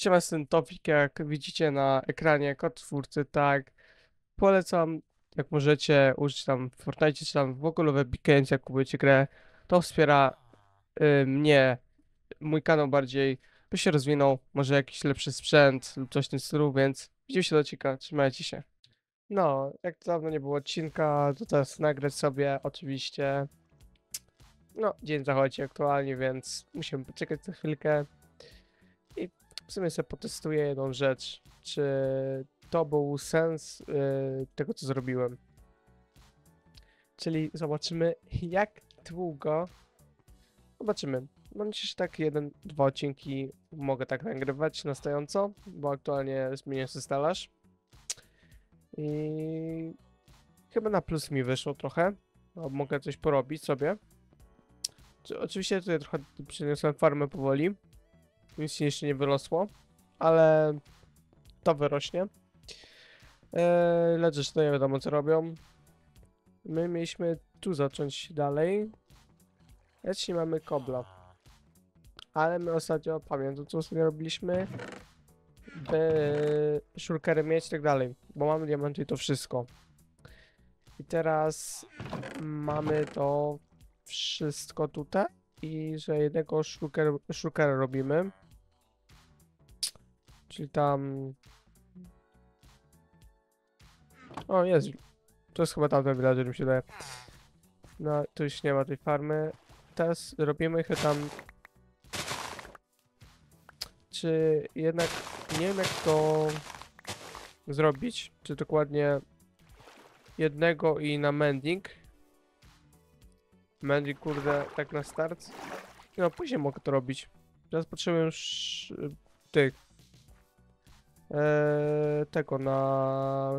Siema, jestem Tofik, jak widzicie na ekranie, kod twórcy, tak. Polecam, jak możecie, użyć tam w Fortnite, czy tam w ogóle w Epic Games, jak kupujecie grę. To wspiera mnie, mój kanał bardziej, by się rozwinął, może jakiś lepszy sprzęt lub coś w tym stylu, więc widzimy się do odcinka, trzymajcie się. No, jak dawno nie było odcinka, to teraz nagrać sobie, oczywiście. No, dzień zachodzi aktualnie, więc musimy poczekać na chwilkę. I w sumie sobie potestuję jedną rzecz, czy to był sens tego, co zrobiłem. Czyli zobaczymy, jak długo. Zobaczymy. Mam nadzieję, że tak jeden, dwa odcinki mogę tak nagrywać na stojąco, bo aktualnie zmienię sobie stelaż. I chyba na plus mi wyszło trochę. No, mogę coś porobić sobie. Oczywiście tutaj trochę przeniosłem farmę powoli. Nic jeszcze nie wyrosło, ale to wyrośnie. Lecz to nie wiadomo co robią. My mieliśmy tu zacząć dalej. Lecz nie mamy kobla. Ale my ostatnio, pamiętam co ostatnio robiliśmy. By szulkery mieć i tak dalej. Bo mamy diamenty i to wszystko. I teraz mamy to wszystko tutaj. I że jednego szulkera robimy. Czyli tam... O, jest. To jest chyba tamten villager, mi się daje. No, tu już nie ma tej farmy. Teraz robimy chyba tam... Czy jednak... Nie wiem jak to... zrobić. Czy dokładnie... Jednego i na mending. Mending, kurde, tak na start. No, później mogę to robić. Teraz potrzebuję już... tych... tego na...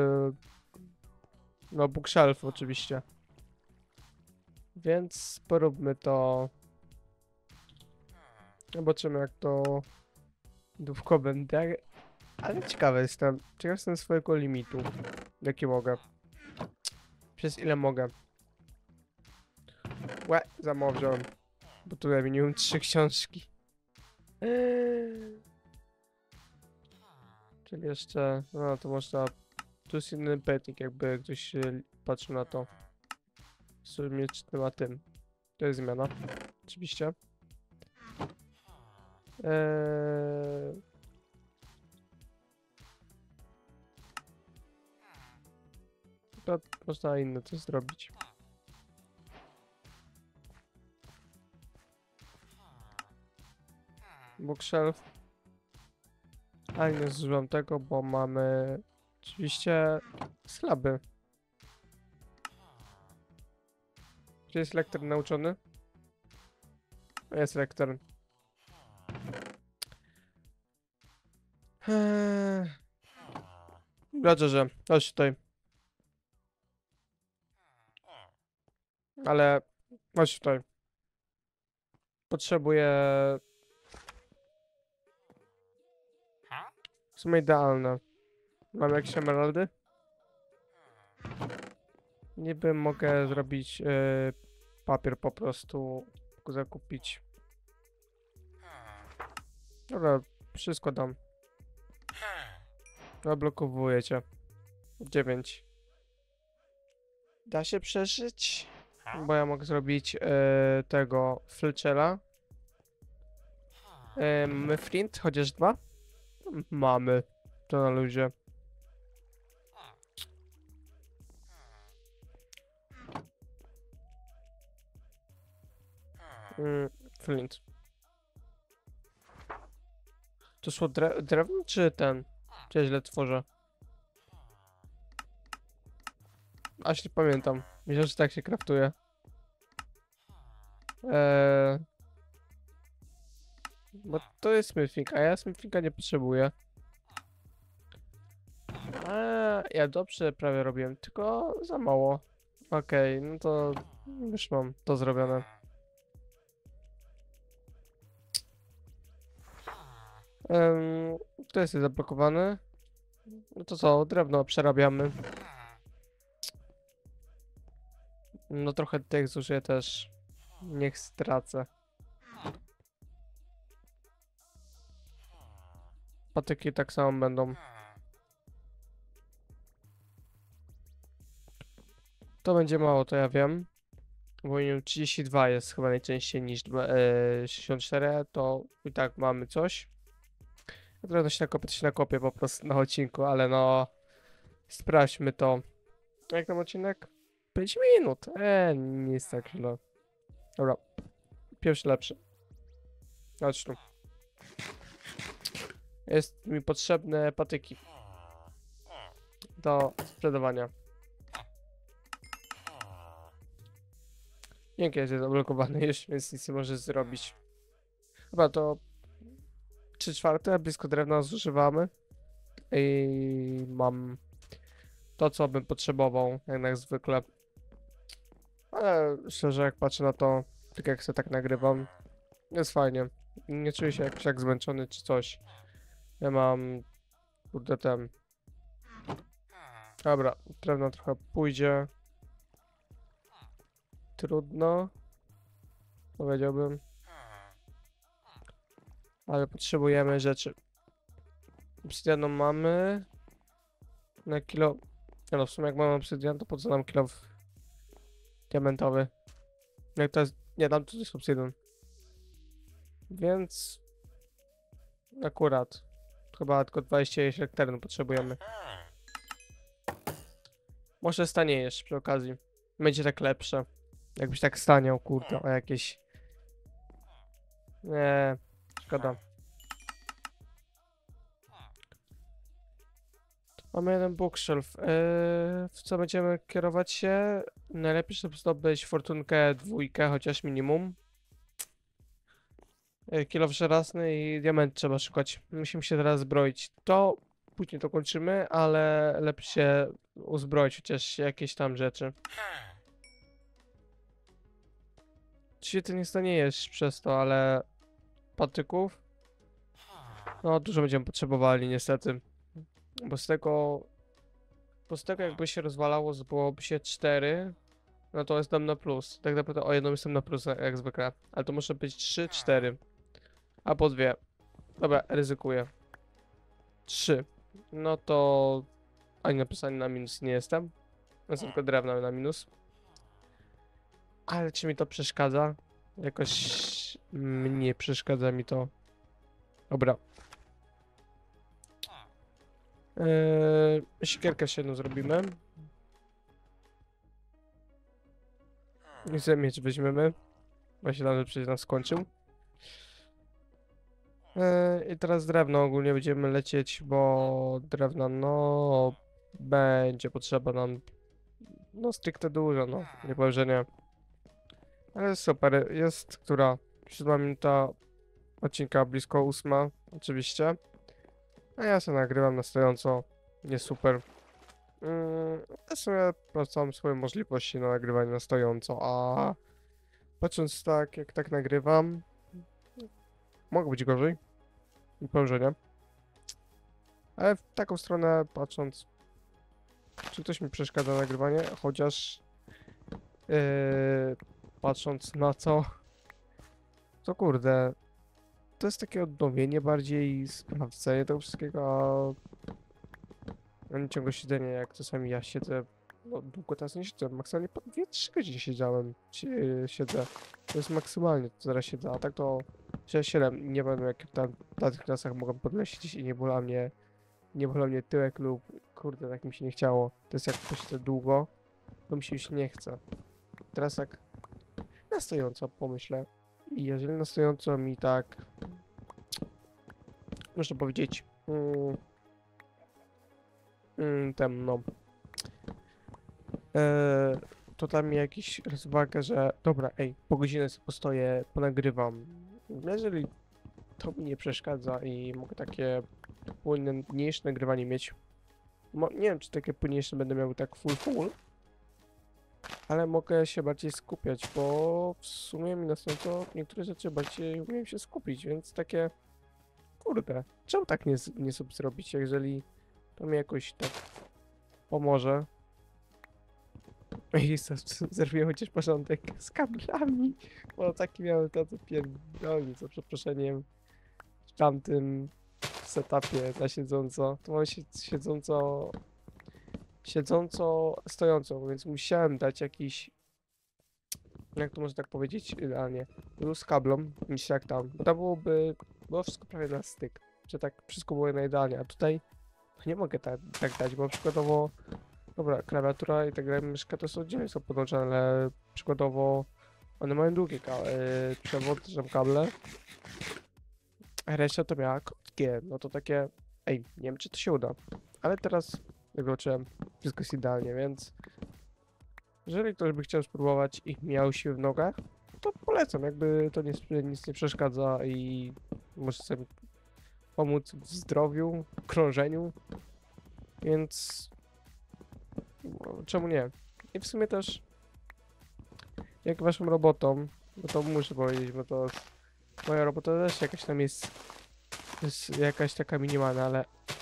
no, bookshelf oczywiście. Więc poróbmy to. Zobaczymy jak to długo będę. Ale ciekawy jestem swojego limitu. Jaki mogę. Przez ile mogę. Łe, za mało wziąłem. Bo tutaj minimum 3 książki. Czyli jeszcze, no to można, tu jest inny petnik, jakby ktoś patrzył na to. W sumie czy tym a tym. To jest zmiana, oczywiście. To można inne coś zrobić. Bookshelf. Ale nie zużywam tego, bo mamy oczywiście slaby. Czy jest lektor nauczony? Jest lektor. Dobrze, chodź tutaj. Ale chodź tutaj. Potrzebuję... W sumie idealne. Mam jakieś emeraldy? Niby mogę zrobić papier po prostu. Zakupić. Dobra, wszystko dam. Zablokowuję cię. 9. Da się przeżyć? Bo ja mogę zrobić tego Fletchera. Mamy flint, chociaż 2? Mamy. To na luzie. Flint. To szło drewno, czy ten? Czy ja źle tworzę? Aż nie pamiętam. Myślę, że tak się kraftuje. Bo to jest smithing, a ja smithinga nie potrzebuję. Ja dobrze prawie robiłem, tylko za mało. Okej, no to już mam to zrobione. To jest zablokowane. No to co, drewno przerabiamy. No trochę tych zużyję też. Niech stracę. patyki tak samo będą. To będzie mało, to ja wiem. Bo nie wiem, 32 jest chyba najczęściej niż 64, to i tak mamy coś. Ja trochę się nakopię, to się nakopię po prostu na odcinku, ale no... Sprawdźmy to. Jak tam odcinek? 5 minut. Nie jest tak źle. Dobra. Pierwszy lepszy. Chodź tu. Jest mi potrzebne patyki. Do sprzedawania. Dzięki, jest zablokowany już, więc nic nie możesz zrobić. Chyba to 3/4, blisko drewna zużywamy. I mam to, co bym potrzebował, jak zwykle. Ale szczerze, jak patrzę na to, tak jak sobie tak nagrywam, jest fajnie. Nie czuję się jakoś jak zmęczony czy coś. Ja mam, kurde, ten. Dobra, drewno trochę pójdzie. Trudno, powiedziałbym. Ale potrzebujemy rzeczy. Obsydianu mamy. Na kilo. Nie no, w sumie jak mamy obsydian, to po co nam kilo diamentowy? Jak to jest. Nie, tam to jest obsydian. Więc. Akurat. Chyba tylko 20 terenu potrzebujemy. Może staniejesz przy okazji. Będzie tak lepsze. Jakbyś tak staniał, kurde, o jakieś. Nie, szkoda. Mamy jeden bookshelf. W co będziemy kierować się? Najlepiej, żeby zdobyć fortunkę 2, chociaż minimum. Kilof żelazny i diament trzeba szukać. Musimy się teraz zbroić. To później to kończymy, ale lepiej się uzbroić chociaż jakieś tam rzeczy. Czy ty nie staniesz przez to, ale patyków? No dużo będziemy potrzebowali niestety. Bo z tego jakby się rozwalało, byłoby się 4, no to jestem na plus. Tak naprawdę o jedną jestem na plus jak zwykle. Ale to może być 3, 4. A po 2. Dobra, ryzykuję. 3. No to ani na plus, ani na minus nie jestem. Jestem tylko drewna na minus. Ale czy mi to przeszkadza? Jakoś mnie przeszkadza mi to. Dobra. Siekierkę się jedną zrobimy. I sobie miecz weźmiemy. Właśnie tam przecież nam skończył. I teraz drewno ogólnie będziemy lecieć, bo drewna no będzie potrzeba nam no stricte dużo, no nie powiem, że nie. Ale super, jest która 7 minuta odcinka, blisko 8 oczywiście. A ja sobie nagrywam na stojąco, nie super. Ja sobie sprawdzam swoje możliwości na nagrywanie na stojąco, a patrząc tak, jak tak nagrywam, mogło być gorzej. Nie powiem, że nie. Ale w taką stronę patrząc, czy ktoś mi przeszkadza na nagrywanie, chociaż patrząc na to kurde, to jest takie odnowienie bardziej, sprawdzenie tego wszystkiego, a nie ciągle siedzenie, jak czasami ja siedzę, no długo teraz nie siedzę, maksymalnie po 2-3 godziny siedziałem, siedzę, to jest maksymalnie, to zaraz siedzę, a tak to 6-7, nie wiem jak tam na tych klasach mogłem podnosić i nie bolał mnie tyłek lub kurde, tak mi się nie chciało, to jest jak posiedzę długo, to mi się już nie chce. Teraz tak na stojąco pomyślę i jeżeli na stojąco mi tak można powiedzieć no to tam mi jakiś rozwaga, że dobra, ej, po godzinę sobie postoję, ponagrywam. Jeżeli to mi nie przeszkadza i mogę takie płynniejsze nagrywanie mieć, nie wiem czy takie płynniejsze będę miał tak full, ale mogę się bardziej skupiać, bo w sumie mi na to niektóre rzeczy bardziej umiem się skupić, więc takie kurde, czemu tak nie sobie zrobić, jeżeli to mi jakoś tak pomoże. I zerwię chociaż porządek z kablami, bo taki miałem to pierdolni, za przeproszeniem, w tamtym setupie na siedząco. To mam siedząco, stojąco, więc musiałem dać jakiś, jak to można tak powiedzieć idealnie, luz kablom, niż jak tam. Bo to było wszystko prawie na styk, że tak wszystko było na idealnie, a tutaj nie mogę tak dać, bo przykładowo, dobra, klawiatura i tak dalej, myszka to są oddzielnie są podłączone, ale przykładowo one mają długie przewód, że kable, a reszta to miała krótkie, no to takie, ej, nie wiem czy to się uda, ale teraz wykluczyłem, wszystko jest idealnie, więc jeżeli ktoś by chciał spróbować i miał siły w nogach, to polecam, jakby to nic nie przeszkadza i może sobie pomóc w zdrowiu, w krążeniu, więc no, czemu nie? I w sumie też jak waszą robotą, no to muszę powiedzieć, bo to moja robota też jakaś tam jest jakaś taka minimalna, ale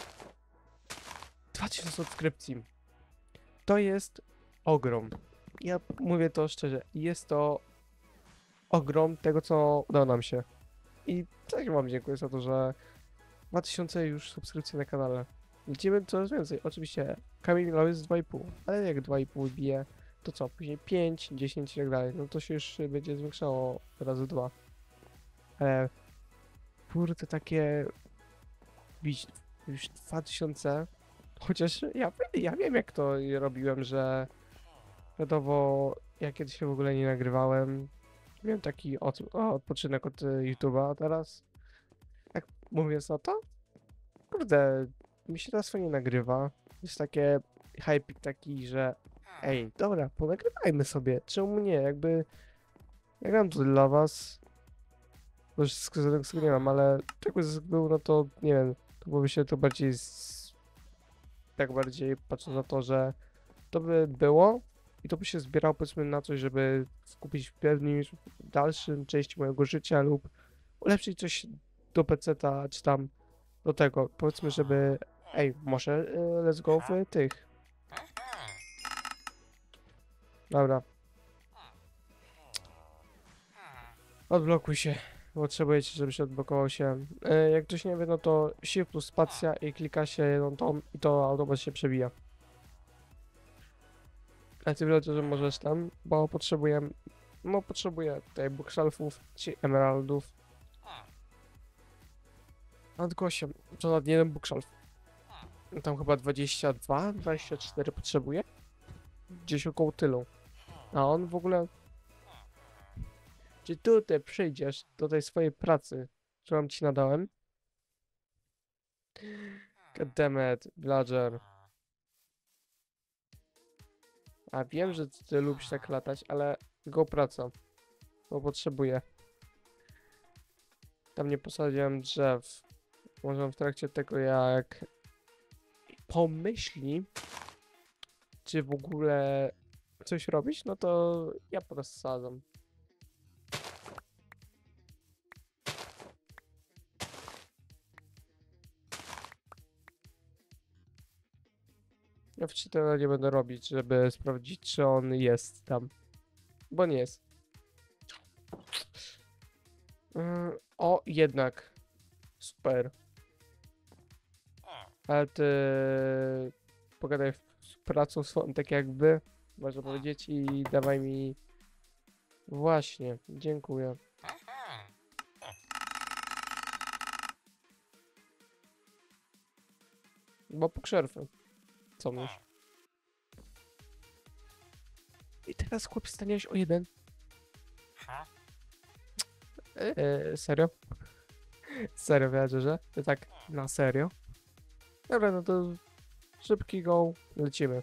2000 subskrypcji to jest ogrom. Ja mówię to szczerze, jest to ogrom tego, co udało nam się. I też wam dziękuję za to, że 2000 już subskrypcji na kanale. Lecimy coraz więcej. Oczywiście Kamil Milowy jest 2,5, ale jak 2,5 bije, to co? Później 5, 10 i tak dalej. No to się już będzie zwiększało razy 2. Ale kurde, takie bić już 2000, chociaż ja wiem jak to robiłem, że wiadomo, ja kiedyś się w ogóle nie nagrywałem. Miałem taki odpoczynek od YouTube'a, a teraz jak mówiąc na to, kurde, mi się teraz fajnie nagrywa. Jest takie hype taki, że ej, dobra, ponagrywajmy sobie, czemu nie, jakby nagram to dla was. Może z nie mam, ale jakby był, no to nie wiem, to byłoby się to bardziej tak bardziej patrząc na to, że to by było i to by się zbierało powiedzmy na coś, żeby skupić w pewnym dalszym części mojego życia lub ulepszyć coś do peceta, czy tam do tego, powiedzmy, żeby ej, może let's go w tych. Dobra. Odblokuj się. Potrzebujecie, żeby się odblokował się. Jak ktoś nie wie, no to Shift plus spacja i klika się jedną tą i to automatycznie się przebija. A ty że możesz tam, bo potrzebuję tutaj bookshelfów czy emeraldów. A tylko 8, to nad jeden bookshelf. Tam chyba 22, 24 potrzebuję. Gdzieś około tylu. A on w ogóle... Czy tutaj przyjdziesz do tej swojej pracy, którą ci nadałem? Goddammit, villager. A wiem, że ty lubisz tak latać, ale go praca. Bo potrzebuję. Tam nie posadziłem drzew. Może w trakcie tego jak pomyśli, czy w ogóle coś robić, no to ja porozsadzam. Ja wcześniej nie będę robić, żeby sprawdzić, czy on jest tam. Bo nie jest. O, jednak. Super. Ale ty pogadaj z pracą swoją, tak jakby, można powiedzieć, i dawaj mi... Właśnie, dziękuję. Bo pokrzerwy. Co myślisz? I teraz chłop staniałeś o jeden. Serio? Serio, wiecie, że? To tak na serio? Dobra, no to szybki go, lecimy.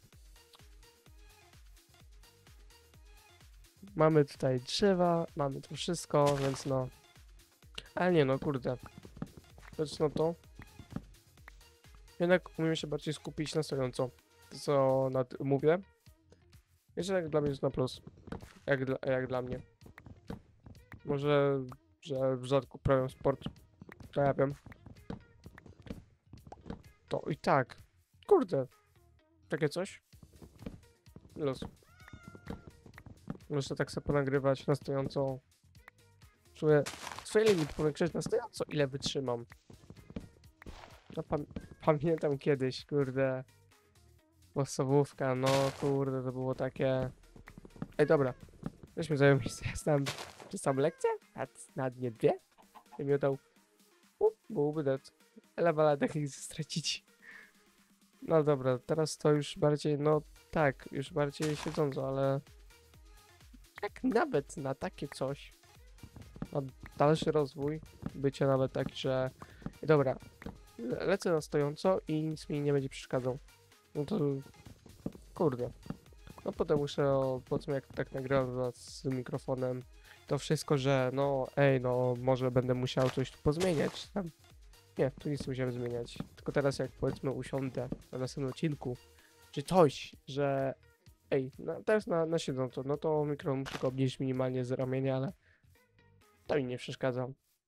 Mamy tutaj drzewa, mamy to wszystko, więc no... Ale nie no, kurde. Więc no to... Jednak umiem się bardziej skupić na stojąco. To co mówię. Jeszcze jak dla mnie jest na plus. Jak dla mnie. Może, że rzadko uprawiam sport. To ja wiem. To i tak. Kurde. Takie coś. Los. Muszę tak sobie ponagrywać na stojąco. Czuję swój limit powiększyć na stojąco, ile wytrzymam. No pamiętam kiedyś, kurde, podstawówka, no kurde, to było takie... Ej, dobra, weźmy zająć miejsce, ja znam, czy sam lekcję? Na dnie dwie? I mi dał, byłby dat, ale takich stracić. No dobra, teraz to już bardziej, no tak, już bardziej siedząco, ale... Jak nawet na takie coś, na dalszy rozwój, bycie nawet tak, że... Dobra, lecę na stojąco i nic mi nie będzie przeszkadzał. No to... Kurde. No potem muszę, powiedzmy jak tak nagrałem z mikrofonem, to wszystko, że no ej, no może będę musiał coś tu pozmieniać tam. Nie, tu nic nie musiałem zmieniać. Tylko teraz jak powiedzmy usiądę na następnym odcinku, czy coś, że ej, no, teraz na siedząco, no to mikro muszę go obniżyć minimalnie z ramienia, ale to mi nie przeszkadza.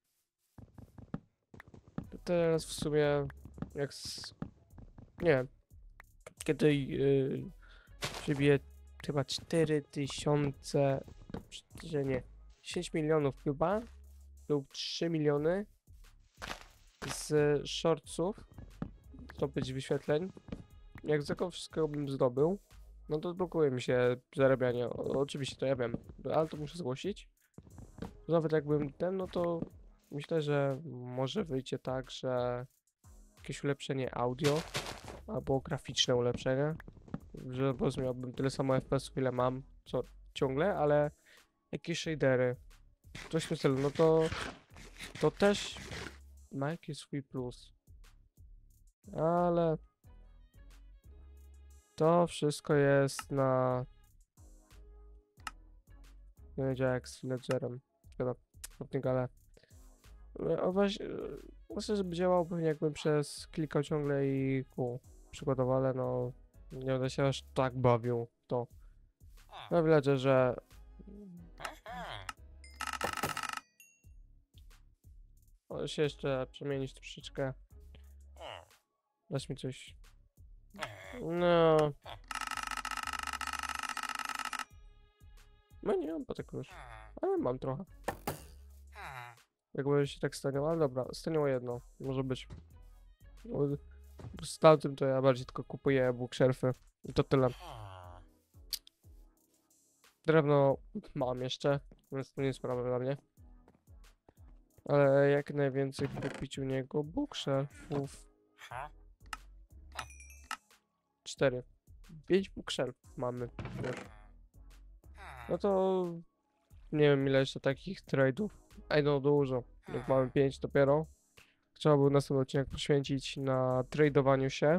To teraz w sumie jak nie wiem, kiedy przybiję chyba 4000, że nie, 10 milionów chyba, lub 3 miliony z shortsów, zdobyć wyświetleń. Jak tylko wszystkiego bym zdobył, no to blokuje mi się zarabianie. Oczywiście to ja wiem, ale to muszę zgłosić. Nawet jakbym ten, no to myślę, że może wyjdzie tak, że jakieś ulepszenie audio albo graficzne ulepszenie, że po prostu miałbym tyle samo FPS-ów, ile mam, co ciągle, ale jakieś shadery, coś w tym stylu, no to też ma jakiś swój plus. Ale to wszystko jest na... Nie działa jak z Ledgerem. Szkoda, ale... Myślę, żeby działał pewnie jakbym klikał ciągle i przykładowo, ale no... Nie będę się aż tak bawił w to. No w Ledgerze... Może się jeszcze przemienić troszeczkę. Dać mi coś... No... No nie mam patyku już, ale mam trochę. Jakby się tak staniało, ale dobra, staniało jedno, może być. Z tamtym to ja bardziej tylko kupuję bookshelfy i to tyle. Drewno mam jeszcze, więc to nie jest sprawa dla mnie. Ale jak najwięcej kupić u niego bookshelfów. 4. 5 bookshelfów mamy już. No to nie wiem ile jeszcze takich trade'ów. Ej no dużo. Jak mamy 5 dopiero. Trzeba było następny odcinek poświęcić na tradowaniu się.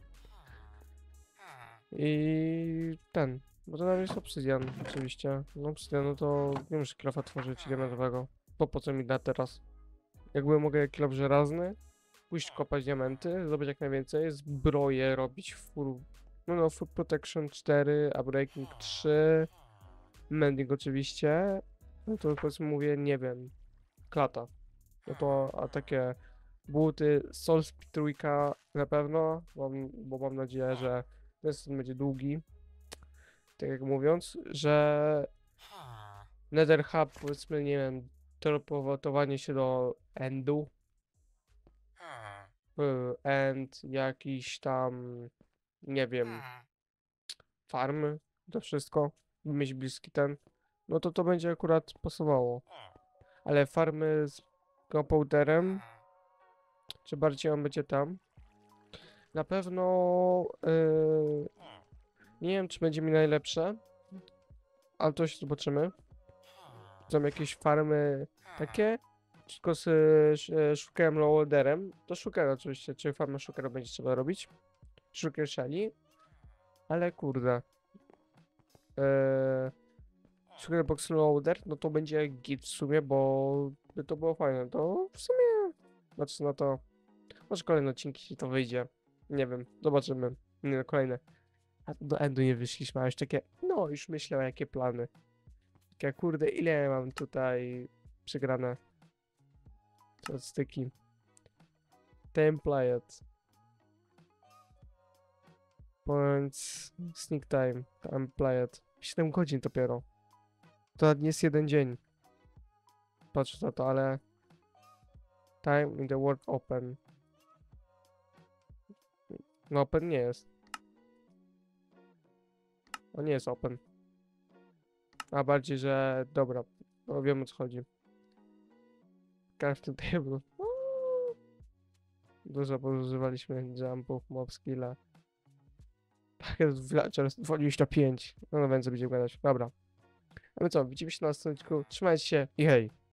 I ten. Bo to nam jest obsydian oczywiście. No obsydian, no to nie muszę kilofa tworzyć diamentowego. Po co mi da teraz? Jakby mogę kilop żelazny, pójść kopać diamenty, zdobyć jak najwięcej, zbroję robić full protection 4, a breaking 3, mending oczywiście. No to powiedzmy mówię, nie wiem, klata. No to, a takie buty, Soul Speed trójka na pewno, bo mam nadzieję, że ten sezon będzie długi. Tak jak mówiąc, że Nether Hub, powiedzmy, nie wiem, teleportowanie się do Endu, End, jakiś tam, nie wiem, farmy, to wszystko, mieć bliski ten, no to będzie akurat pasowało. Ale farmy z Gunpowderem, czy bardziej on będzie tam? Na pewno nie wiem, czy będzie mi najlepsze, ale to się zobaczymy. Są jakieś farmy takie, tylko z Shulkerem Loaderem. To Shulker oczywiście, czyli farmę Shulkera będzie trzeba robić. Shulker Shelly. Ale kurde. Shulker Box Loader, no to będzie git w sumie, bo by to było fajne. To w sumie, znaczy no to, może kolejne odcinki to wyjdzie. Nie wiem, zobaczymy. Nie no, kolejne. A do endu nie wyszliśmy, a już takie, no już myślę jakie plany. Takie kurde, ile ja mam tutaj przegrane styki. Template. Points. Sneak time. Template. 7 godzin dopiero. To nie jest jeden dzień. Patrz na to, ale... Time in the world open. No open nie jest. On nie jest open. A bardziej, że... Dobra. No wiem o co chodzi. Crafting table. Dużo pozużywaliśmy jumpów, mob skilla. Pakiet villager 25. No więcej będziemy gadać. Dobra. A my co? Widzimy się na następnym odcinku. Trzymajcie się i hej!